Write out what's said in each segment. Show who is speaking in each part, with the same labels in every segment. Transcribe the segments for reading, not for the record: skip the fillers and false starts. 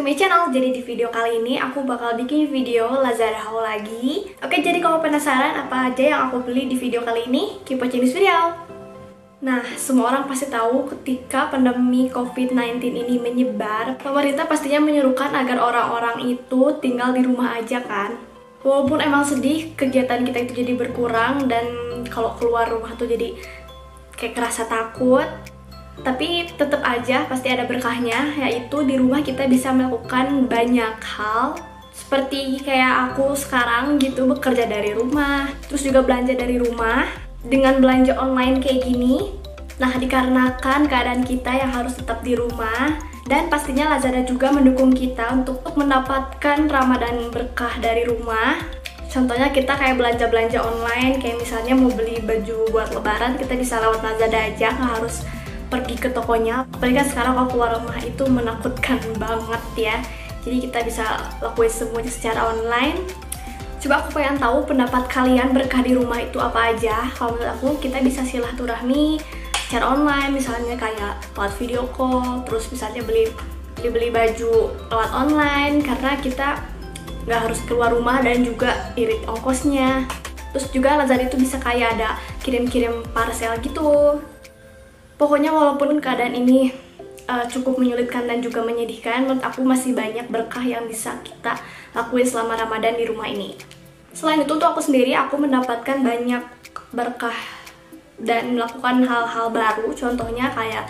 Speaker 1: to my channel. Jadi di video kali ini aku bakal bikin video Lazada haul lagi. Oke, jadi kalau penasaran apa aja yang aku beli di video kali ini, keep watching this video. Nah, semua orang pasti tahu ketika pandemi COVID-19 ini menyebar, pemerintah pastinya menyerukan agar orang-orang itu tinggal di rumah aja kan. Walaupun emang sedih, kegiatan kita itu jadi berkurang dan kalau keluar rumah tuh jadi kayak kerasa takut. Tapi tetap aja pasti ada berkahnya, yaitu di rumah kita bisa melakukan banyak hal. Seperti kayak aku sekarang gitu, bekerja dari rumah, terus juga belanja dari rumah. Dengan belanja online kayak gini, nah dikarenakan keadaan kita yang harus tetap di rumah, dan pastinya Lazada juga mendukung kita untuk mendapatkan Ramadan berkah dari rumah. Contohnya kita kayak belanja-belanja online, kayak misalnya mau beli baju buat lebaran, kita bisa lewat Lazada aja, nggak harus pergi ke tokonya. Apalagi kan sekarang kalau keluar rumah itu menakutkan banget ya. Jadi kita bisa lakuin semuanya secara online. Coba aku pengen tahu pendapat kalian berkah di rumah itu apa aja. Kalau menurut aku, kita bisa silaturahmi secara online, misalnya kayak lewat video call, terus misalnya beli baju lewat online karena kita nggak harus keluar rumah dan juga irit ongkosnya. Terus juga Lazada itu bisa kayak ada kirim-kirim parcel gitu. Pokoknya walaupun keadaan ini cukup menyulitkan dan juga menyedihkan, menurut aku masih banyak berkah yang bisa kita lakuin selama Ramadan di rumah ini. Selain itu, untuk aku sendiri, aku mendapatkan banyak berkah dan melakukan hal-hal baru. Contohnya kayak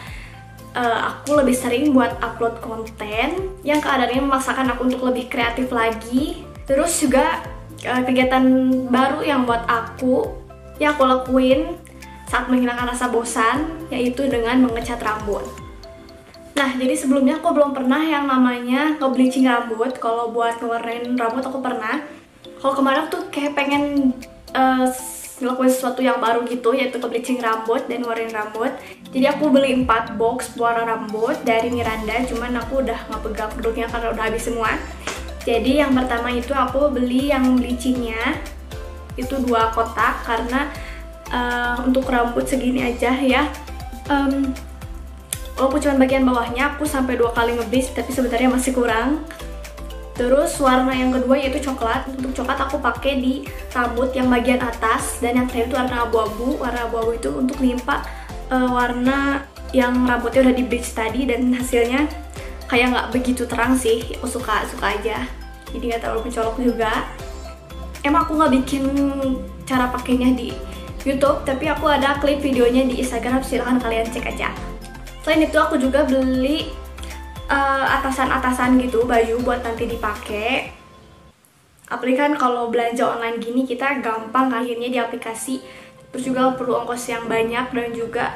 Speaker 1: aku lebih sering buat upload konten yang keadaannya memaksakan aku untuk lebih kreatif lagi. Terus juga kegiatan baru yang buat aku lakuin saat menghilangkan rasa bosan, yaitu dengan mengecat rambut. Nah, jadi sebelumnya aku belum pernah yang namanya nge-bleaching rambut. Kalau buat ngewarnain rambut aku pernah. Kalau kemarin aku tuh kayak pengen ngelakuin sesuatu yang baru gitu, yaitu nge-bleaching rambut dan warnain rambut. Jadi aku beli 4 box warna rambut dari Miranda, cuman aku udah nggak pegang produknya karena udah habis semua. Jadi yang pertama itu aku beli yang bleachingnya, itu 2 kotak karena untuk rambut segini aja ya. Walaupun cuma bagian bawahnya aku sampai 2 kali nge-bleach, tapi sebenarnya masih kurang. Terus warna yang kedua yaitu coklat. Untuk coklat aku pakai di rambut yang bagian atas, dan yang terakhir itu warna abu-abu. Warna abu-abu itu untuk nimpa warna yang rambutnya udah di bleach tadi, dan hasilnya kayak nggak begitu terang sih. Aku suka aja, jadi nggak terlalu mencolok juga. Emang aku nggak bikin cara pakainya di YouTube, tapi aku ada klip videonya di Instagram, silahkan kalian cek aja. Selain itu aku juga beli atasan-atasan gitu, baju buat nanti dipakai. Apalagi kan kalau belanja online gini kita gampang akhirnya di aplikasi, terus juga perlu ongkos yang banyak dan juga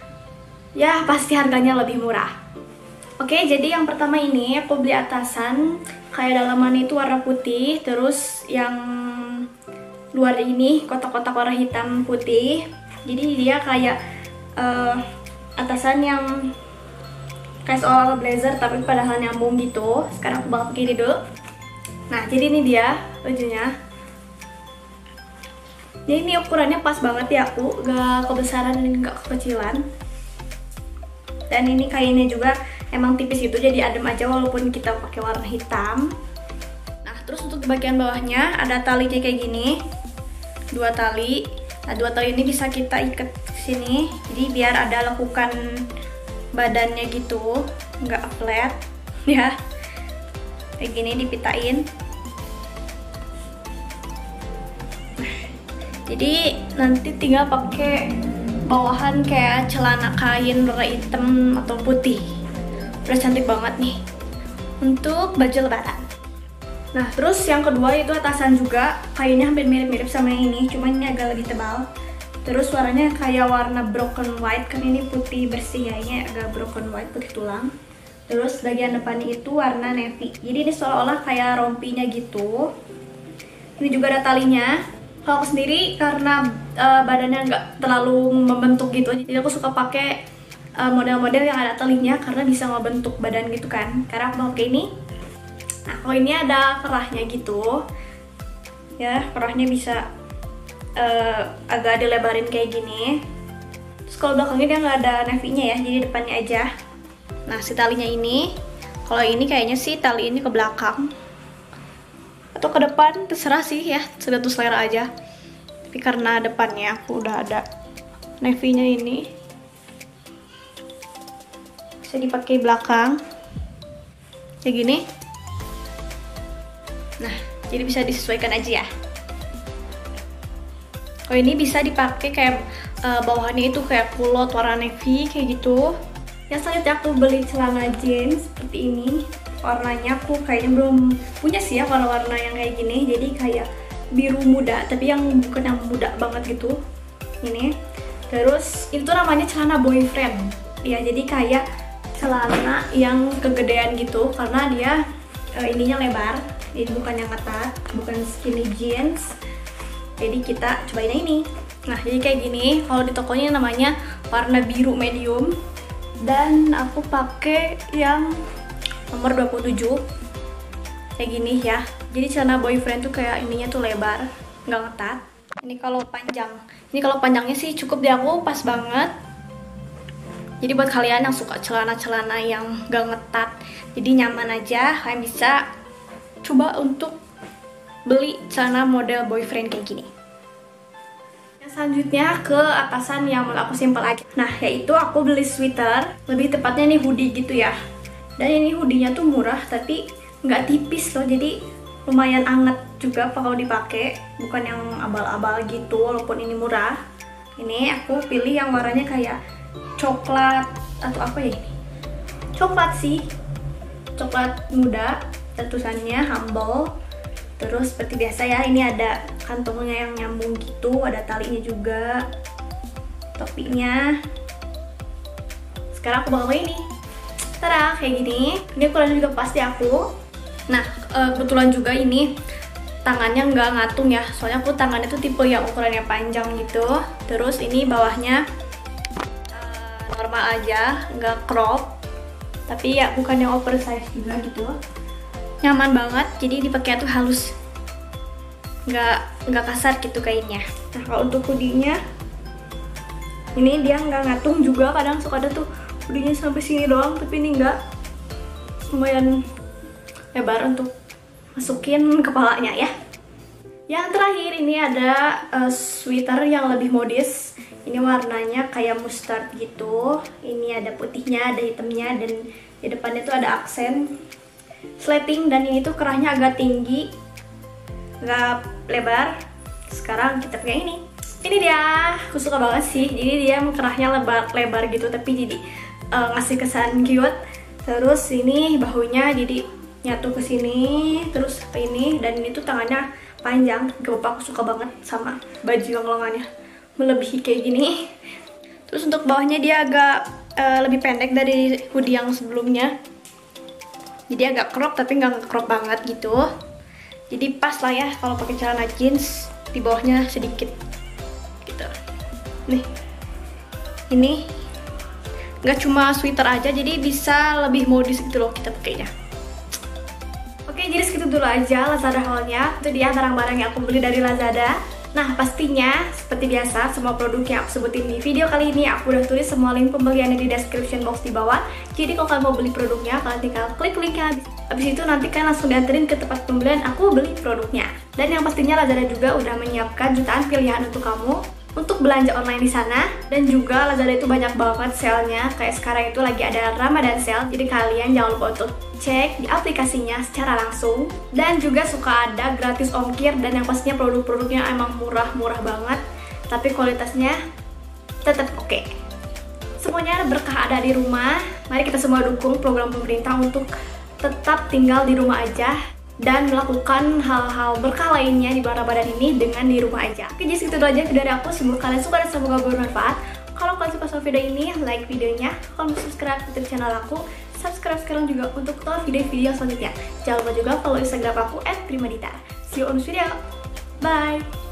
Speaker 1: ya pasti harganya lebih murah. Oke, jadi yang pertama ini aku beli atasan kayak dalamannya itu warna putih, terus yang luar ini kotak-kotak warna hitam putih. Jadi dia kayak atasan yang kayak seolah blazer tapi padahal nyambung gitu. Sekarang aku bakal pakai ini dulu. Nah, jadi ini dia bajunya. Jadi ini ukurannya pas banget ya, aku gak kebesaran dan gak kekecilan. Dan ini kainnya juga emang tipis gitu, jadi adem aja walaupun kita pakai warna hitam. Nah, terus untuk bagian bawahnya ada talinya kayak gini, 2 tali. Nah, 2 tali ini bisa kita ikat ke sini, jadi biar ada lekukan badannya gitu, nggak flat ya. Kayak gini dipitain. Jadi nanti tinggal pakai bawahan kayak celana kain warna hitam atau putih. Udah cantik banget nih untuk baju lebaran. Nah, terus yang kedua itu atasan juga, kainnya hampir mirip-mirip sama yang ini, cuman ini agak lebih tebal. Terus warnanya kayak warna broken white, kan ini putih bersih ya, ini agak broken white, putih tulang. Terus bagian depannya itu warna navy. Jadi ini seolah-olah kayak rompinya gitu. Ini juga ada talinya. Kalau aku sendiri karena badannya nggak terlalu membentuk gitu, jadi aku suka pakai model-model yang ada talinya karena bisa ngebentuk badan gitu kan. Karena aku pakai ini. Nah, kalau ini ada kerahnya gitu, ya kerahnya bisa agak dilebarin kayak gini. Terus kalau belakangnya dia nggak ada navy-nya ya, jadi depannya aja. Nah, si talinya ini Kalau ini kayaknya sih tali ini ke belakang atau ke depan, terserah sih ya, tergantung selera aja. Tapi karena depannya aku udah ada navy-nya ini, bisa dipakai belakang kayak gini. Nah, jadi bisa disesuaikan aja ya. Oh, ini bisa dipakai kayak bawahannya itu kayak kulot warna navy kayak gitu. Yang selanjutnya aku beli celana jeans seperti ini. Warnanya aku kayaknya belum punya sih ya warna-warna yang kayak gini. Jadi kayak biru muda, tapi yang bukan yang muda banget gitu. Ini. Terus itu namanya celana boyfriend. Ya, jadi kayak celana yang kegedean gitu karena dia ininya lebar. Jadi bukan yang ketat, bukan skinny jeans. Jadi kita cobain ini. Nah, jadi kayak gini. Kalau di tokonya namanya warna biru medium. Dan aku pakai yang nomor 27 kayak gini ya. Jadi celana boyfriend tuh kayak ininya tuh lebar, nggak ngetat. Ini kalau panjang, ini kalau panjangnya sih cukup di aku, pas banget. Jadi buat kalian yang suka celana-celana yang nggak ngetat, jadi nyaman aja, kalian bisa coba untuk beli celana model boyfriend kayak gini. Selanjutnya ke atasan yang menurut aku simpel aja. Nah, yaitu aku beli sweater, lebih tepatnya nih hoodie gitu ya. Dan ini hoodie-nya tuh murah tapi nggak tipis loh, jadi lumayan anget juga kalau dipakai, bukan yang abal-abal gitu walaupun ini murah. Ini aku pilih yang warnanya kayak coklat atau apa ya ini? Coklat sih, coklat muda, tulisannya humble. Terus seperti biasa ya, ini ada kantongnya yang nyambung gitu, ada talinya juga, topinya. Sekarang aku bakal pakai ini. Tada, kayak gini. Ini ukurannya juga pas di aku. Nah, kebetulan juga ini tangannya nggak ngatung ya, soalnya aku tangannya tuh tipe yang ukurannya panjang gitu. Terus ini bawahnya normal aja, nggak crop, tapi ya bukan yang oversize juga gitu. Nyaman banget, jadi dipakai tuh halus, nggak kasar gitu kainnya. Nah, kalau untuk hoodie-nya ini dia nggak ngatung juga, kadang suka ada tuh hoodie-nya sampai sini doang, tapi ini nggak, lumayan lebar untuk masukin kepalanya ya. Yang terakhir ini ada sweater yang lebih modis. Ini warnanya kayak mustard gitu, ini ada putihnya, ada hitamnya, dan di depannya tuh ada aksen slating, dan ini tuh kerahnya agak tinggi, nggak lebar. Sekarang kita pakai ini. Ini dia, aku suka banget sih. Jadi dia kerahnya lebar gitu, tapi jadi ngasih kesan cute. Terus ini bahunya jadi nyatu ke sini, terus ke ini, dan ini tuh tangannya panjang. Aku suka banget sama baju yang lengannya melebihi kayak gini. Terus untuk bawahnya dia agak lebih pendek dari hoodie yang sebelumnya. Jadi agak crop tapi nggak crop banget gitu. Jadi pas lah ya kalau pakai celana jeans, di bawahnya sedikit gitu. Nih, ini nggak cuma sweater aja, jadi bisa lebih modis gitu loh kita pakainya. Oke, jadi segitu dulu aja Lazada haulnya. Itu dia barang-barang yang aku beli dari Lazada. Nah, pastinya seperti biasa semua produk yang aku sebutin di video kali ini aku udah tulis semua link pembeliannya di description box di bawah. Jadi kalau kalian mau beli produknya, kalian tinggal klik linknya. Habis itu nanti kalian langsung dianterin ke tempat pembelian aku beli produknya. Dan yang pastinya Lazada juga udah menyiapkan jutaan pilihan untuk kamu untuk belanja online di sana. Dan juga Lazada itu banyak banget sale-nya. Kayak sekarang itu lagi ada Ramadan sale. Jadi kalian jangan lupa untuk cek di aplikasinya secara langsung. Dan juga suka ada gratis ongkir, dan yang pastinya produk-produknya emang murah-murah banget, tapi kualitasnya tetap oke. Semuanya berkah ada di rumah. Mari kita semua dukung program pemerintah untuk tetap tinggal di rumah aja dan melakukan hal-hal berkah lainnya di bulan Ramadan ini dengan di rumah aja. Oke, jadi segitu aja dari aku. Semoga kalian suka dan semoga bermanfaat. Kalau kalian suka sama video ini, like videonya. Kalau mau subscribe ke channel aku, subscribe sekarang juga untuk tahu video-video selanjutnya. Jangan lupa juga follow Instagram aku @primadita. See you on video. Bye.